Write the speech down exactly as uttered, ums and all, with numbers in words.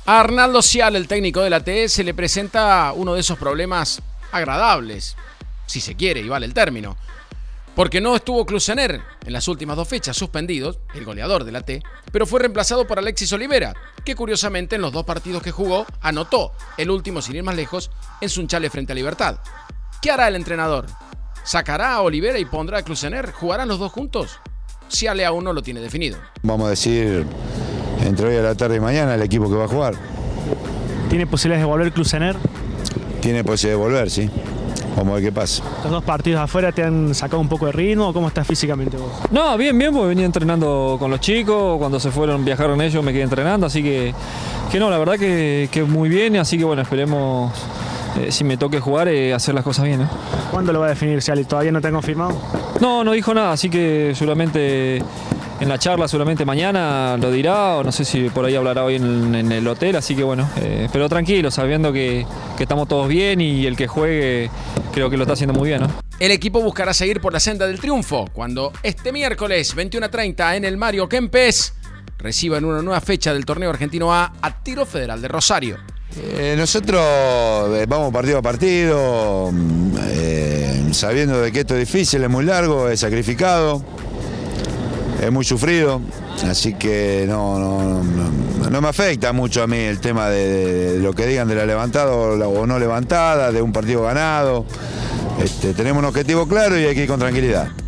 A Arnaldo Cial, el técnico de la T, se le presenta uno de esos problemas agradables, si se quiere y vale el término, porque no estuvo Klusener en las últimas dos fechas, suspendidos, el goleador de la T, pero fue reemplazado por Alexis Olivera, que curiosamente en los dos partidos que jugó anotó, el último sin ir más lejos, en Sunchales frente a Libertad. ¿Qué hará el entrenador? ¿Sacará a Olivera y pondrá a Klusener? ¿Jugarán los dos juntos? Cial aún no lo tiene definido. Vamos a decir entre hoy a la tarde y mañana el equipo que va a jugar. ¿Tiene posibilidades de volver Klusener? Tiene posibilidad de volver, sí. Vamos a ver qué pasa. ¿Los dos partidos afuera te han sacado un poco de ritmo? ¿Cómo estás físicamente vos? No, bien, bien, porque venía entrenando con los chicos. Cuando se fueron, viajaron ellos, me quedé entrenando. Así que, que no, la verdad que, que muy bien. Así que bueno, esperemos, eh, si me toque jugar, eh, hacer las cosas bien, ¿eh? ¿Cuándo lo va a definir Cial? ¿Todavía no te han confirmado? No, no dijo nada, así que seguramente en la charla, seguramente mañana lo dirá, o no sé si por ahí hablará hoy en, en el hotel, así que bueno, eh, pero tranquilo, sabiendo que, que estamos todos bien y el que juegue creo que lo está haciendo muy bien, ¿no? El equipo buscará seguir por la senda del triunfo cuando este miércoles veintiuno a treinta en el Mario Kempes reciba en una nueva fecha del torneo argentino A a Tiro Federal de Rosario. Eh, nosotros eh, vamos partido a partido, eh, sabiendo de que esto es difícil, es muy largo, es sacrificado, es muy sufrido, así que no, no, no, no me afecta mucho a mí el tema de, de lo que digan de la levantada o, la, o no levantada, de un partido ganado. Este, tenemos un objetivo claro y hay que ir con tranquilidad.